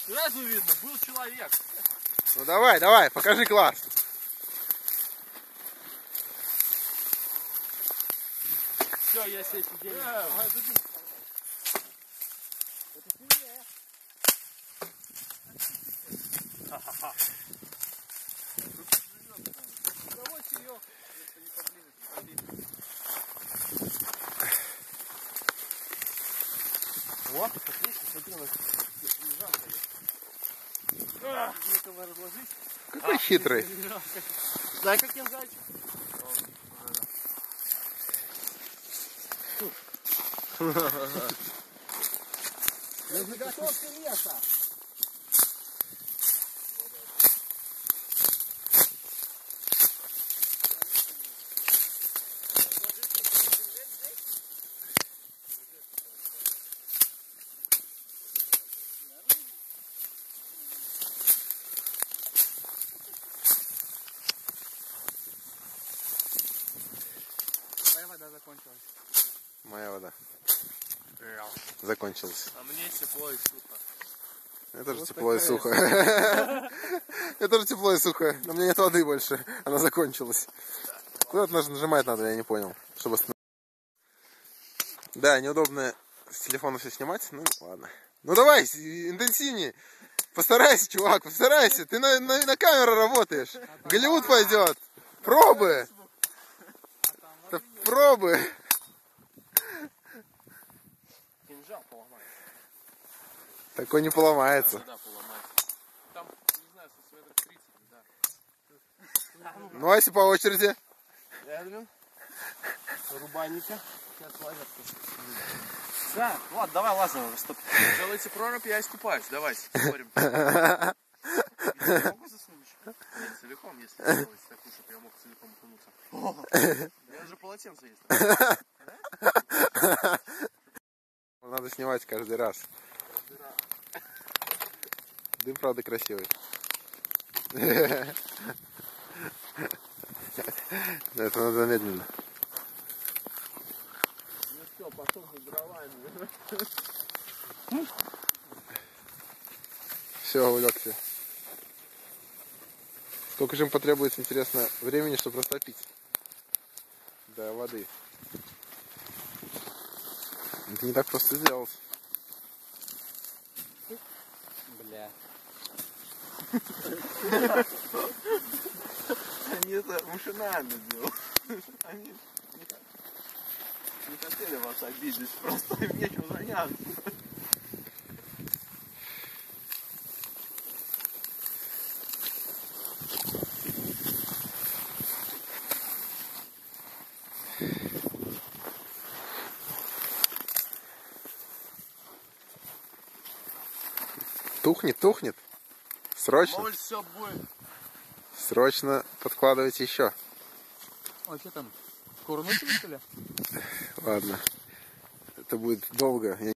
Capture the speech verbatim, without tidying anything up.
Сразу видно, был человек. Ну давай, давай, покажи класс. Все, я себе сидел. Ха-ха-ха. Вот, отлично, смотри, у нас лежанка есть. Некого разложить. Какой хитрый. Знай, как я зайчик. На заготовке леса. Твоя вода закончилась. Моя вода закончилась. А мне тепло и сухо. Это тоже Вот тепло и такая. сухо. Это тоже тепло и сухо. Но у меня нет воды больше. Она закончилась. Куда-то нажимать надо, я не понял. Чтобы остановить. Да, неудобно с телефона все снимать. Ну ладно. Ну давай, интенсивнее. Постарайся, чувак, постарайся. Ты на, на, на камеру работаешь. Голливуд пойдет. Пробы. Это пробы. Кинжал поломать. Такой не поломается. Да, поломать. Там, не знаю, со светок тридцать, да. Ну а если по очереди? Эдвин. Рубанника. Сейчас лазер. Да, ладно, давай лазер уже, стоп. Делайте прорубь, я искупаюсь. Давайте, спорим. Я могу заснуть? Нет, целиком, если делать такую, чтобы я мог целиком окунуться. У меня же полотенце есть. Надо снимать каждый раз. Дым, правда, красивый. Это надо медленно. Ну все, пошел за дровами. Все, улегся. Сколько же им потребуется, интересно, времени, чтобы растопить до воды? Это не так просто сделать. Бля. Они это машинально делают. Они не хотели вас обидеть, просто им нечем заняться. Тухнет, тухнет. Срочно. Может, все будет. Срочно подкладывайте еще. А что там? Скоро ночью, что ли? Ладно. Это будет долго.